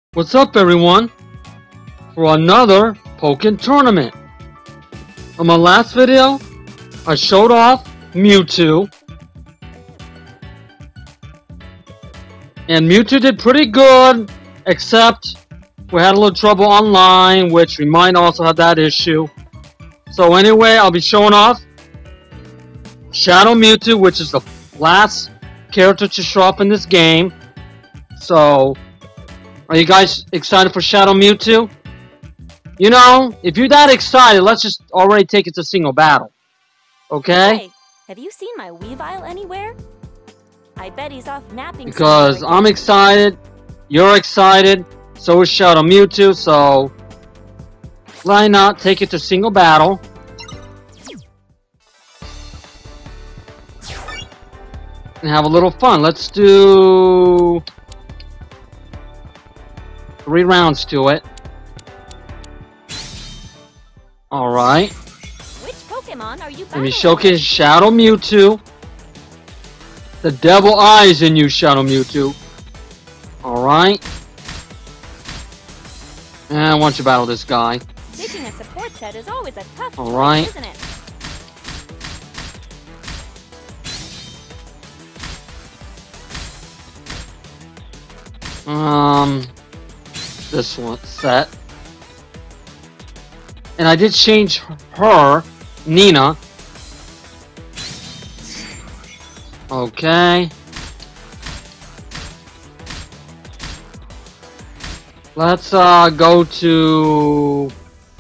What's up, everyone, for another Pokken tournament. On my last video, I showed off Mewtwo, and Mewtwo did pretty good, except we had a little trouble online, which we might also have that issue. So anyway, I'll be showing off Shadow Mewtwo, which is the last character to show up in this game. So, are you guys excited for Shadow Mewtwo? You know, if you're that excited, let's just already take it to single battle. Okay? Hey, have you seen my Weavile anywhere? I bet he's off napping. Because I'm excited, you're excited, so is Shadow Mewtwo, so why not take it to single battle? And have a little fun. Let's do 3 rounds to it. Alright. Which Pokemon are you Let me showcase Shadow Mewtwo. The devil eyes in you, Shadow Mewtwo. Alright. And why don't you battle this guy? Picking a support set is always a tough choice, isn't it? This one set. And I did change her, Nina. Okay. Let's go to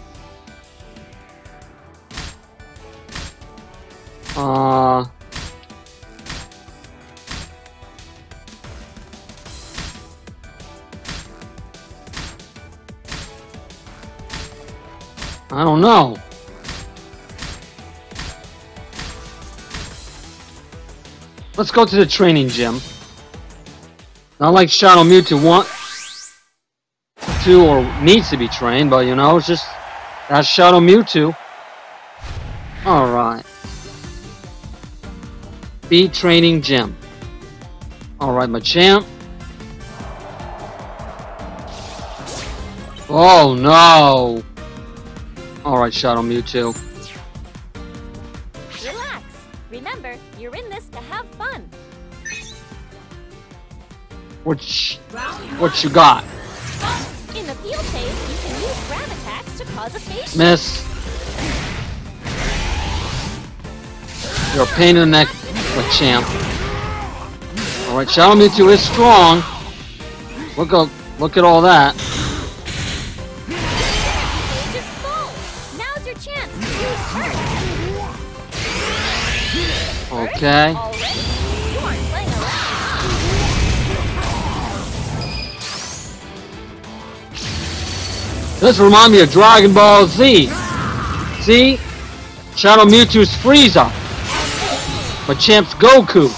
I don't know. Let's go to the training gym. Not like Shadow Mewtwo wants to or needs to be trained, but you know, it's just that's Shadow Mewtwo. Alright. B training gym. Alright, Machamp. Oh no! Alright, Shadow Mewtwo. Relax. Remember, you're in this to have fun. What you got? In the field phase, you can use grab attacks to cause a phase. Miss. You're a pain in the neck, Machamp. Alright, Shadow Mewtwo is strong. Look at all that. Okay. This reminds me of Dragon Ball Z. See? Shadow Mewtwo's Frieza. Machamp's Goku.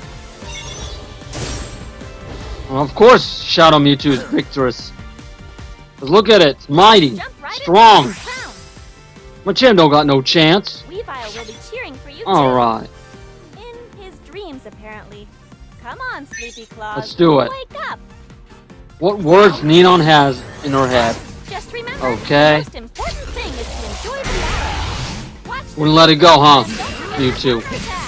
Well, of course Shadow Mewtwo is victorious. But look at it. It's mighty. Strong. Machamp don't got no chance. Weavile will be cheering for you. Alright. Dreams, apparently. Come on, Sleepy Claus. Let's do it. Wake up. What words Ninon has in her head? Just remember, okay. The most important thing is to enjoy the battle. Wouldn't let it go, huh? You too.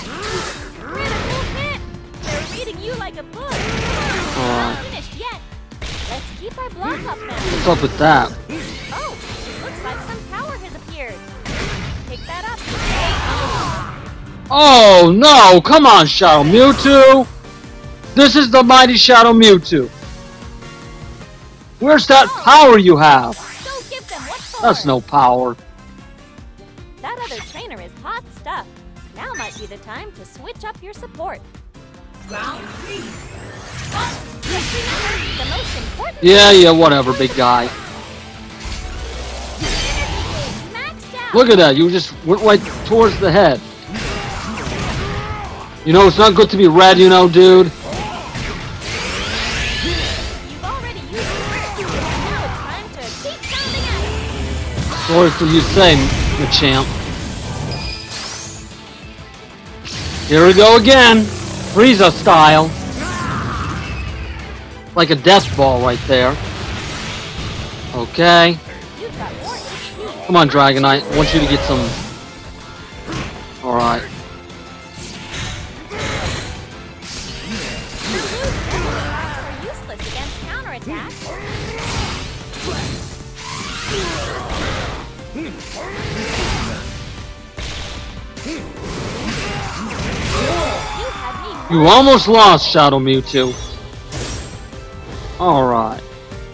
They're reading you like a book. Alright. Not finished yet. Let's keep our block up now. What's up with that? Oh, looks like some power has appeared. Pick that up. Oh no! Come on, Shadow Mewtwo! This is the mighty Shadow Mewtwo. Where's that power you have? Don't give them what for. That's no power. That other trainer is hot stuff. Now might be the time to switch up your support. Round 3. Just remember, the most important. Yeah, whatever, big guy. Look at that! You just went right towards the head. You know, it's not good to be red, you know, dude. You've already used it. Now it's time to keep sounding out. Sorry for you say, Machamp. Here we go again. Frieza style. Like a death ball right there. Okay. You've got more HP. Come on, Dragonite. I want you to get some... Alright. Are useless against counterattack. You had me. You almost lost, Shadow Mewtwo. Alright.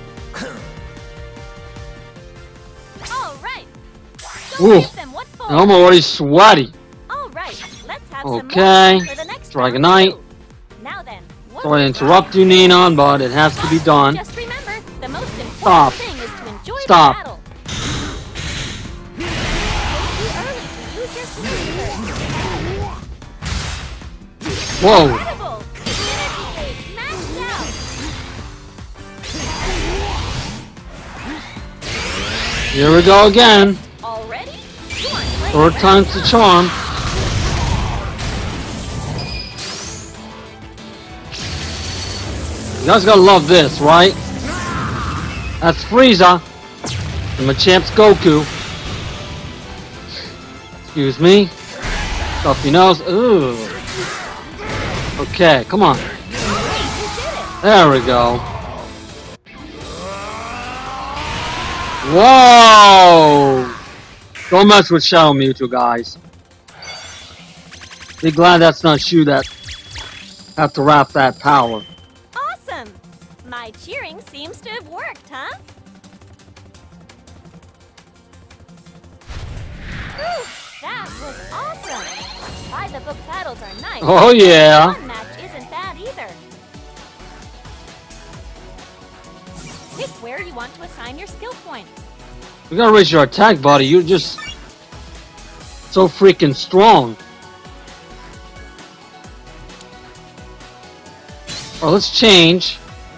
All right. Ooh. Go give them what for. I'm already sweaty. All right. Let's have Okay. some more for the next Dragonite. round. Now then. what Sorry to we interrupt you, Ninon, but it has to be done. Just remember, the most important Stop. thing is to enjoy Stop. the battle. Way too early to use your super. Whoa. Incredible! Synergy gauge maxed out. Here we go again. Already? You aren't playing Third around time's the now. charm. You guys gotta love this, right? That's Frieza. And Machamp's Goku. Excuse me. Stuffy nose. Ooh. Okay, come on. You did it. There we go. Whoa! Don't mess with Shadow Mewtwo, guys. Be glad that's not you that have to wrap that power. Awesome! My cheering seems to have worked, huh? Whew, that was awesome! By the book battles are nice. Oh yeah. One match isn't bad either. Pick where you want to assign your skill points. You gotta raise your attack, buddy. You're just so freaking strong. Oh, let's change.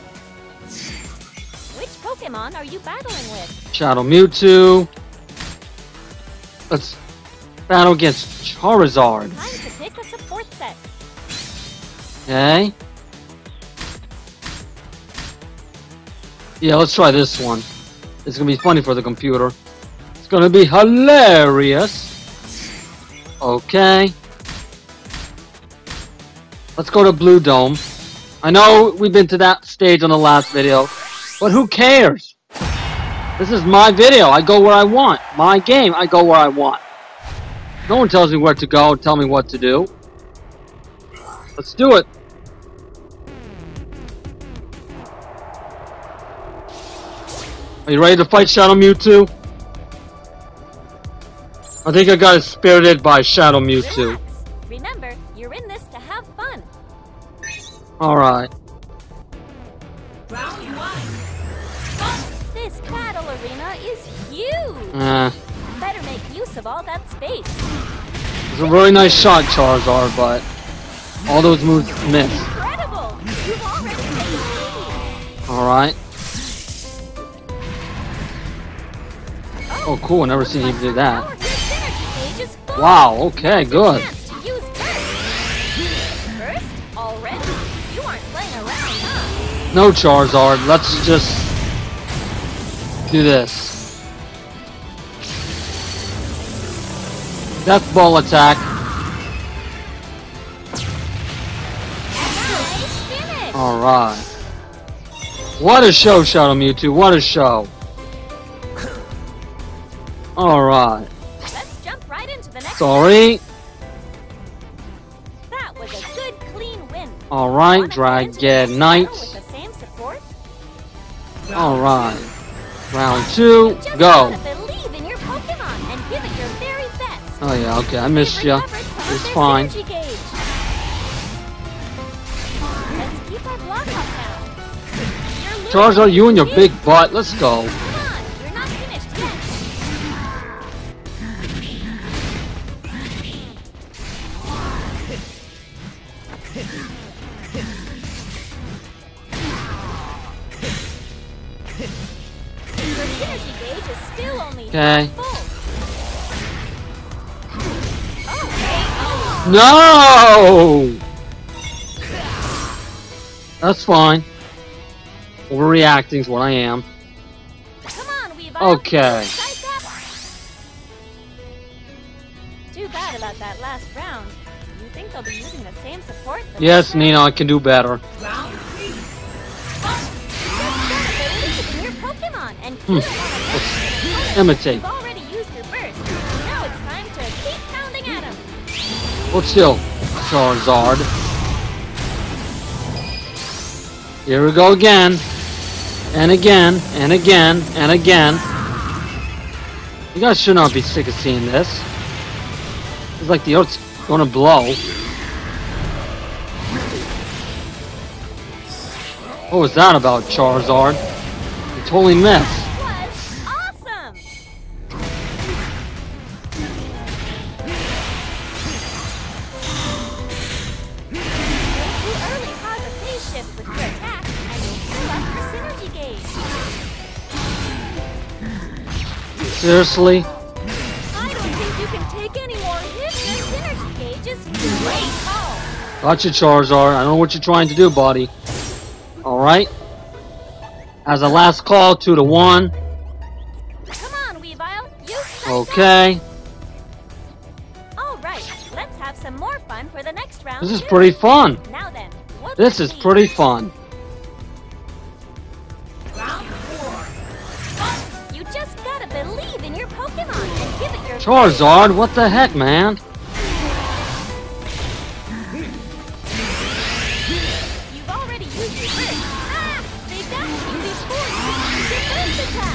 Which Pokemon are you battling with? Shadow Mewtwo. Let's battle against Charizard. Time to pick a support set. Okay. Yeah, let's try this one. It's gonna be funny for the computer. It's gonna be hilarious. Okay. Let's go to Blue Dome. I know we've been to that stage on the last video, but who cares? This is my video. I go where I want. My game, I go where I want. No one tells me where to go and tell me what to do. Let's do it. Are you ready to fight Shadow Mewtwo? I think I got spirited by Shadow Mewtwo. Relax. Remember, you're in this to have fun. Alright. Round one. This battle arena is huge. Better make use of all that space. It's a really nice shot, Charizard, but all those moves miss. Incredible! You've already taken the lead. Alright. Oh, cool. Never seen him do that. Power Grid Synergy gauge is full. Wow, okay, good. Chance to use burst. Burst? Already? You aren't playing around, huh? No, Charizard. Let's just do this. Death Ball attack. Nice finish. Alright. What a show, Shadow Mewtwo. What a show. Alright. Let's jump right into the next. Sorry. That was a good, clean win. Alright, Wanna get into the next Dragonite. battle with the same support? Alright. Round 2, Just go. gotta believe in your Pokemon and give it your very best. Oh yeah, okay, I missed ya. Recovered some of It's their fine. synergy gauge. Let's keep our block up now. You're losing. Charizard, you and your big butt. Let's go. Come on, you're not finished yet. Your synergy gauge is still only Okay. half full. Oh, No! That's fine. Overreacting is what I am. come Okay. Too bad about that last round. You think they'll be using the same support? Yes, Nina, I can do better. Your Pokemon and imitate. You've already used your burst. Now it's time to keep pounding at him. Hold still, Charizard. Here we go again. And again, and again, and again. You guys should not be sick of seeing this. It's like the earth's gonna blow. What was that about, Charizard? You totally missed. That was awesome! You early cause a phase shift with your attack, and you'll fill up your synergy gauge. Seriously? I don't think you can take any more hits. Your synergy gauge is way tall. Gotcha, Charizard. I don't know what you're trying to do, buddy. Alright. As a last call, 2-1. Come on, Weavile. You Okay. Alright, let's have some more fun for the next round. This is too. pretty fun. Now then, what's This is pretty fun. You just gotta believe in your Pokemon and give it your Charizard, what the heck, man? You've already used your burst. Ah! They got you before you used your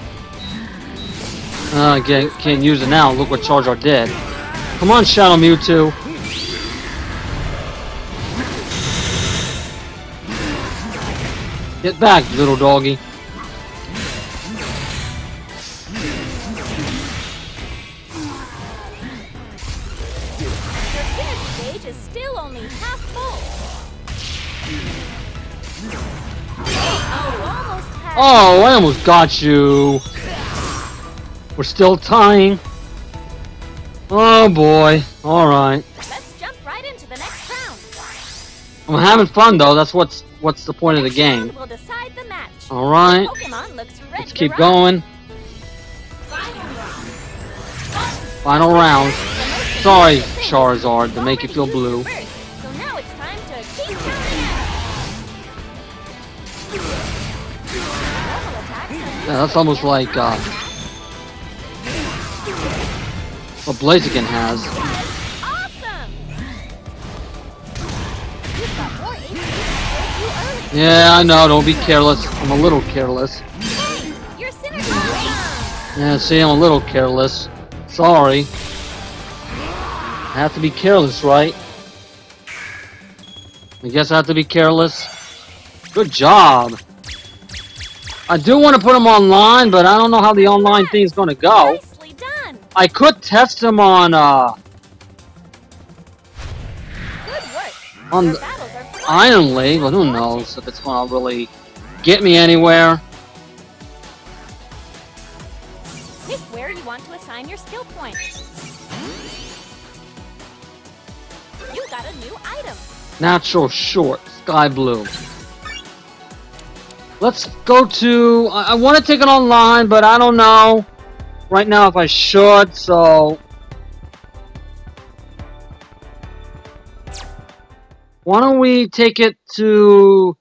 burst attack. Can't use it now. Look what Charizard did. Come on, Shadow Mewtwo. Get back, little doggy. Your synergy gauge is still only half full. Oh, you almost had Oh, I almost got you. We're still tying. Oh boy. Alright. Let's jump right into the next round. I'm having fun though. That's what's the point of the game. We'll decide the match. Alright. Pokemon looks ready Let's to keep rock. going. Final round. Sorry, Charizard, to make you feel blue. So now it's time to keep counting out. Normal attacks are Yeah, that's almost like what Blaziken has. awesome. You've got more HP than you early. Yeah, I know. Don't be careless. I'm a little careless. Hey, your synergy. Yeah, see, I'm a little careless. Sorry. I have to be careless, right? I guess I have to be careless. Good job. I do want to put them online, but I don't know how the online thing's going to go. Nicely done. I could test them on Good work. on Your the battles are flying. Iron League, but who knows if it's going to really get me anywhere. Pick where you want to assign your skill points. You got a new item. Natural Short, Sky Blue. Let's go to... I want to take it online, but I don't know right now if I should, so... Why don't we take it to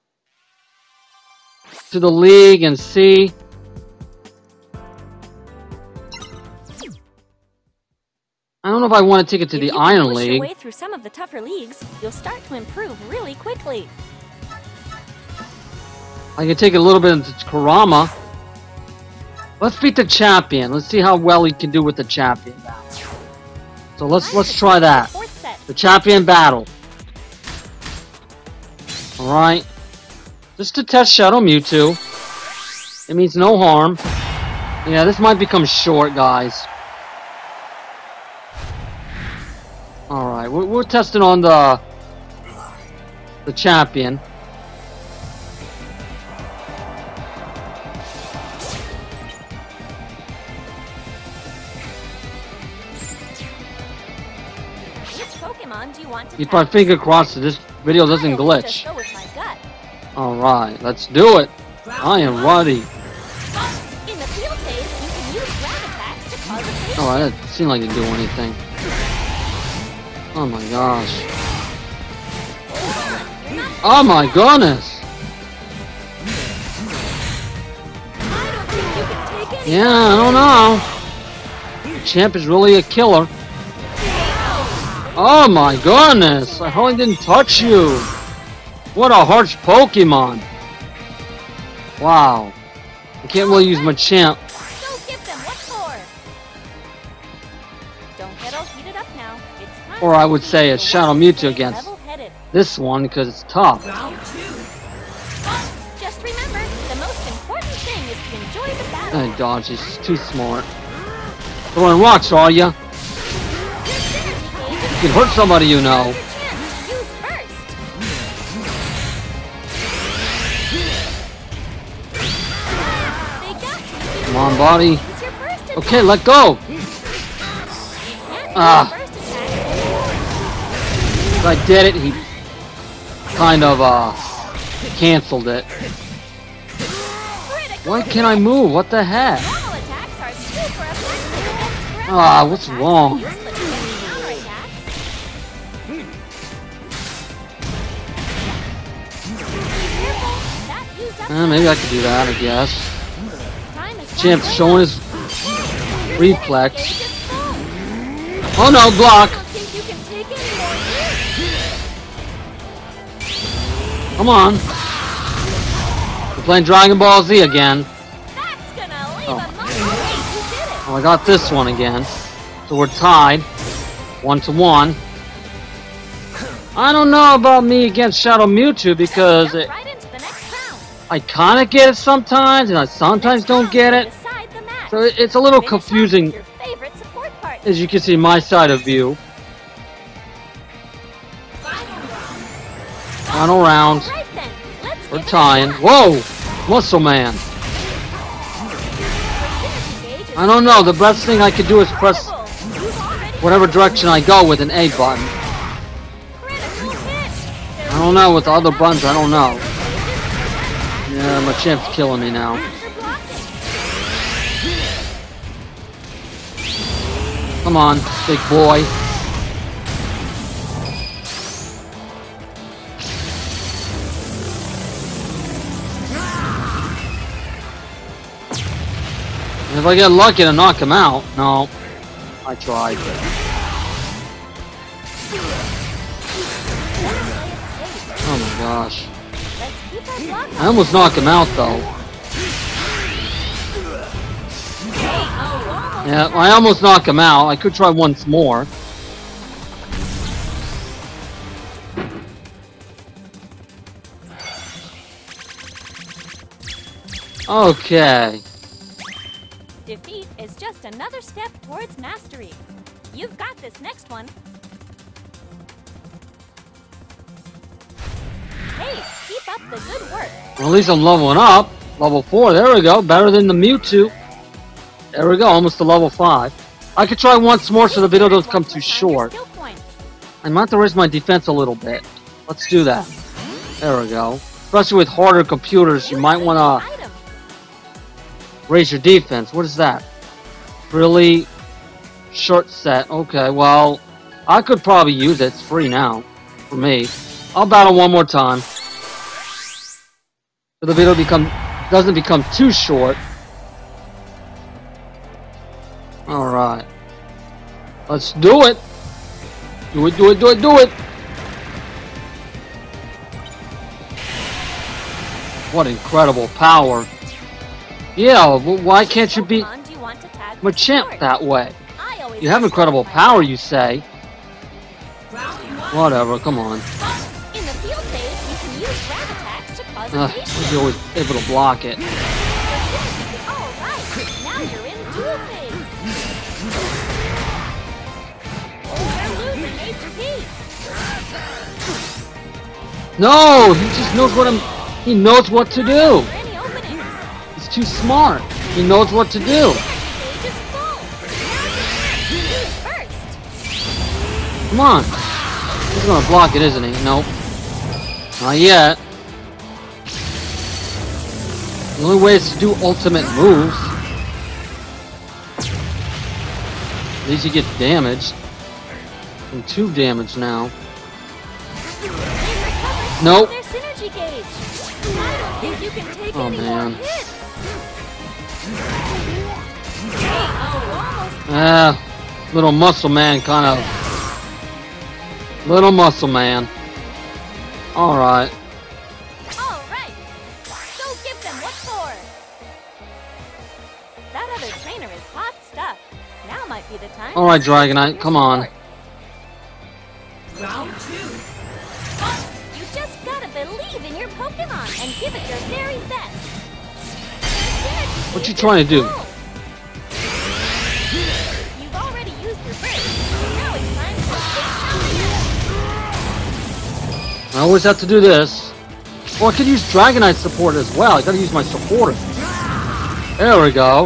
the league and see? I don't know if I want to take it to If the you can Iron push your League. way through some of the tougher leagues, you'll start to improve really quickly. I can take it a little bit into Kurama. Let's beat the champion. Let's see how well he can do with the champion battle. So let's try that. Fourth set. The champion battle. Alright. Just to test Shadow Mewtwo. It means no harm. Yeah, this might become short, guys. Alright, we're testing on the champion. Which Pokemon do you want to Keep our catch? finger crossed so this video doesn't I always glitch. just go with my gut. Alright, let's do it. I am ready. In the field phase, Oh, that didn't seem like it didn't do anything. Oh my gosh. Oh my goodness! Yeah, I don't know. The champ is really a killer. Oh my goodness! I hardly didn't touch you! What a harsh Pokemon! Wow. I can't really use my champ. Don't give them what for. Don't get all heated up now. It's time. Or I would say a Shadow Mewtwo against Level-headed. this one because it's tough. Just remember, the most important thing is to enjoy the battle. Dodge is too smart. Throwing rocks, are ya? You can hurt somebody you know. Your chance. Use first. They got you. Come on, body. Use your first attack. Okay, let go. You can't Ah. use first attack. If I did it, he kind of canceled it. Critical Why can't I move? What the heck? Normal attacks are super effective against ground Ah, what's attacks. wrong? Useless against counterattacks. Careful, that used up Maybe I could do that, I guess. time is Champ's running showing out. his Your reflex. gauge is full. Oh no, block! I don't think you can take any more hits. Come on. We're playing Dragon Ball Z again. That's gonna leave Oh. a mark. Hey, you did it. Oh, I got this one again. So we're tied. 1-1. I don't know about me against Shadow Mewtwo because Jump right into the next round. I kind of get it sometimes and I sometimes don't get it. Decide the match. So it's a little Finish off confusing, with your favorite support partner. as you can see my side of view. Final round. All right then, let's We're give it a tying. shot. Whoa! Muscle Man. Your synergy gauge is I don't know. The best thing I could do is press incredible. You've already whatever direction I go with an A button. critical hit. I don't know with the other buttons. I don't know. Yeah, my champ's killing me now. After blocking. Come on, big boy. And if I get lucky to knock him out, no. I tried. Oh my gosh. Let's keep our block I almost knocked him out though. Yeah, I almost knocked him out. I could try once more. Okay. Defeat is just another step towards mastery. You've got this next one. Hey, keep up the good work. Well, at least I'm leveling up. Level 4, there we go. Better than the Mewtwo. There we go, almost to level 5. I could try once more so the video doesn't come too short. Skill points. I might have to raise my defense a little bit. Let's do that. There we go. Especially with harder computers, you might want to Item. raise your defense. What is that? Really short set. Okay, well, I could probably use it. It's free now for me. I'll battle one more time. So the video doesn't become too short. Alright. Let's do it. Do it, do it, do it, do it. What incredible power. Yeah, well, why can't you beat Pokemon do you want to tag for Machamp support? that way? I always You have like incredible my power, friends. you say. Whatever, come on. In the field phase, you can use grab attacks to cause evasion. You're always able to block it. Alright, now you're in duel phase. You're losing HP. No, he just knows he knows what to do. For any openings. He's too smart. He knows what to do. Energy gauge is full. Now you're use first. Come on. He's gonna block it, isn't he? Nope. Not yet. The only way is to do ultimate moves. least he gets damaged. And 2 damage now. Nope. Their synergy gauge. I don't think you can take any man. more hits. Little muscle man kind of. Little muscle man. Alright. Alright. Go give them what for. That other trainer is hot stuff. Now might be the time. Alright, Dragonite, come on. Round 2. You just gotta believe in your Pokemon and give it your very best. What you trying to do? You've already used your break. Now it's time for I always have to do this. Well, I could use Dragonite support as well. I gotta use my supporter. There we go.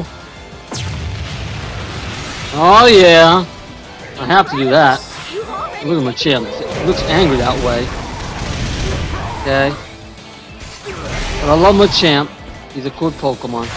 Oh yeah. I have to do that. Look at my chin. It looks angry that way. Okay. But I love Machamp. He's a cool Pokemon.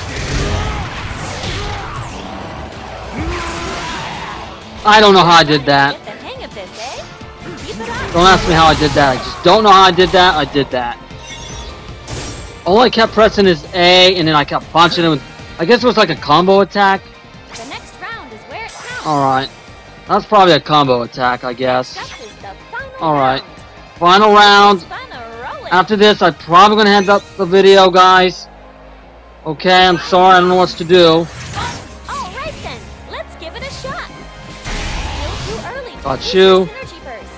I don't know how I did that. Get the hang of this, eh? Keep it up. Don't ask me how I did that. I just don't know how I did that. I did that. All I kept pressing is A, and then I kept punching it with... I guess it was like a combo attack. The next round is where it counts. Alright. That's probably a combo attack, I guess. Next up is the final Alright. round. Final round. Fun rolling. After this, I'm probably going to end up the video, guys. Okay, I'm sorry. I don't know what to do. Alright then, let's give it a shot. Still too early to Got use you. your synergy burst.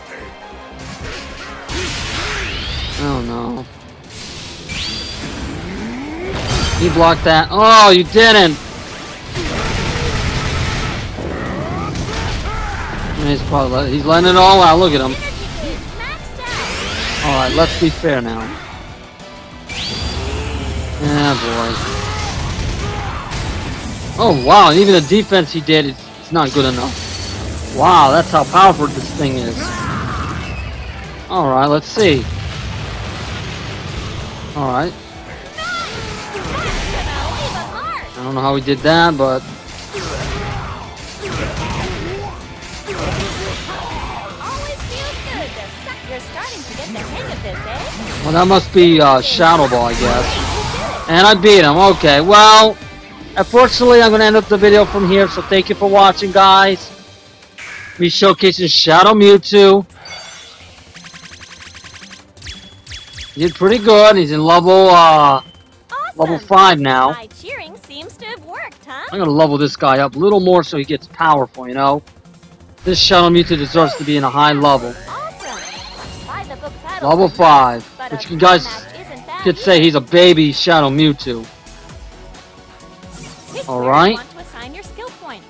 Oh, no. He blocked that. Oh, you didn't. He's letting it all out. Look at him. Synergy gauge maxed out. Alright, let's be fair now. Yeah, boy. Oh, wow. Even the defense he did, it's not good enough. Wow, that's how powerful this thing is. Alright, let's see. Alright. I don't know how he did that, but... Always feels good to suck. You're starting to get the hang of this, eh? Well, that must be Shadow Ball, I guess. And I beat him. Okay, well... Unfortunately, I'm going to end up the video from here, so thank you for watching, guys. Me showcasing Shadow Mewtwo. He did pretty good. He's in level, level 5 now. My cheering seems to have worked, huh? I'm gonna level this guy up a little more so he gets powerful, you know? This Shadow Mewtwo deserves to be in a high level. Awesome. By the book battle Level sometimes, 5. but Which a you guys match isn't bad could say either. he's a baby Shadow Mewtwo. Pick All where you right. want to assign your skill points.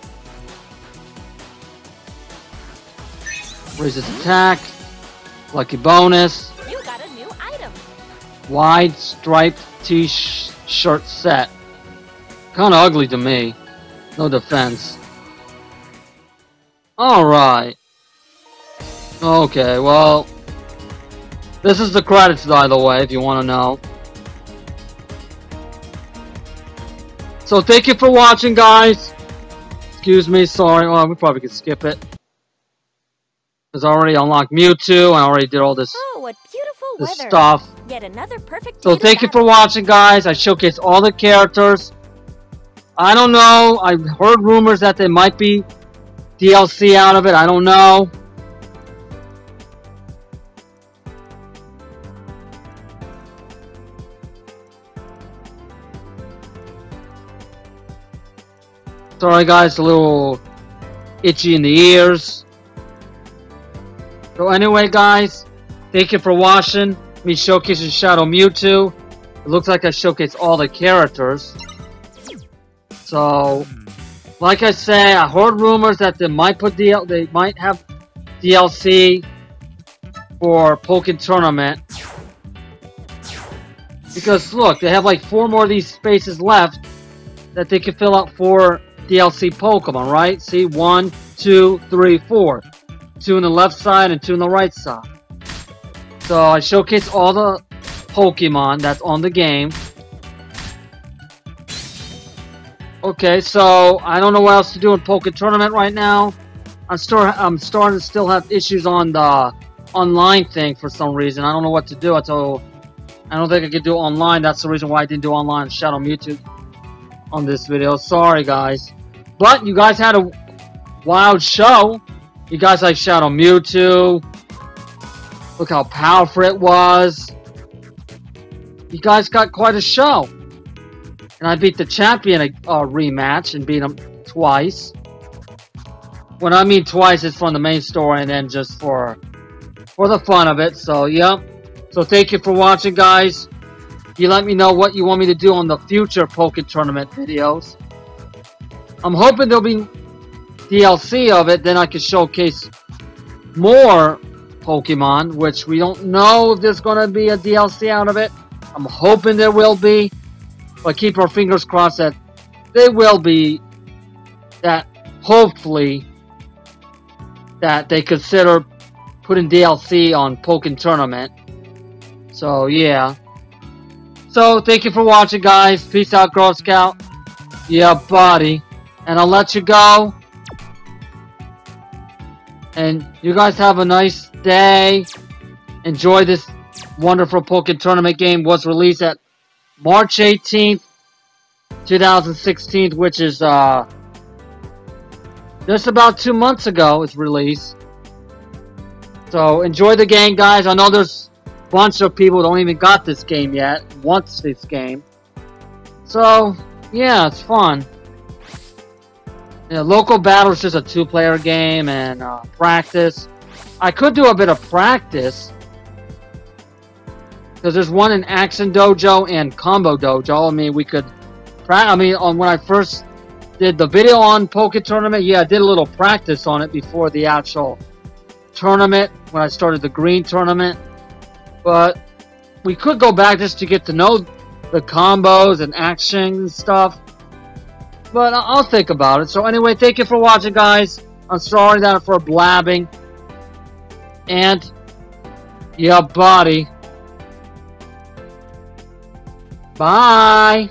Raise his attack. Lucky bonus. You got a new item. Wide striped t-shirt set. Kinda ugly to me. No defense. Alright. Okay, well... This is the credits, by the way, if you want to know. So thank you for watching, guys. Excuse me, sorry. Well, we probably could skip it. Because I already unlocked Mewtwo, and I already did all this, Oh, what beautiful this weather. stuff. Yet another perfect So day to thank you for battle. watching, guys. I showcased all the characters. I don't know. I've heard rumors that there might be DLC out of it. I don't know. Sorry, guys. A little itchy in the ears. So anyway, guys, thank you for watching me showcasing Shadow Mewtwo. It looks like I showcased all the characters. So, like I say, I heard rumors that they might have DLC for Pokken Tournament. Because look, they have like 4 more of these spaces left that they can fill out for DLC Pokemon, right? See, 1, 2, 3, 4. 2 on the left side and 2 on the right side. So I showcased all the Pokemon that's on the game. Okay, so I don't know what else to do in Pokken Tournament right now. I'm starting to still have issues on the online thing for some reason. I don't know what to do. I don't think I could do it online. That's the reason why I didn't do online Shadow Mewtwo on this video. Sorry, guys. But you guys had a wild show. You guys like Shadow Mewtwo. Look how powerful it was. You guys got quite a show. And I beat the champion a rematch and beat him twice. When I mean twice, it's from the main story and then just for the fun of it. So, yep. So, thank you for watching, guys. You let me know what you want me to do on the future Poké Tournament videos. I'm hoping there'll be DLC of it. Then I can showcase more Pokemon, which we don't know if there's going to be a DLC out of it. I'm hoping there will be. But keep our fingers crossed that there will be. That hopefully that they consider putting DLC on Poké Tournament. So, yeah. So, thank you for watching, guys. Peace out, Girl Scout. Yeah, buddy. And I'll let you go. And you guys have a nice day. Enjoy this wonderful Poké Tournament game. Was released at March 18th, 2016, which is, just about 2 months ago it's released. So enjoy the game, guys. I know there's a bunch of people who don't even got this game yet, wants this game. So yeah, it's fun. Yeah, local battle is just a 2-player game and practice. I could do a bit of practice because there's one in Action Dojo and Combo Dojo. I mean, we could. When I first did the video on Poké Tournament, yeah, I did a little practice on it before the actual tournament, when I started the Green Tournament. But we could go back just to get to know the combos and action and stuff. But I'll think about it. So anyway, thank you for watching, guys. I'm sorry that for blabbing. And, yeah, buddy. Bye.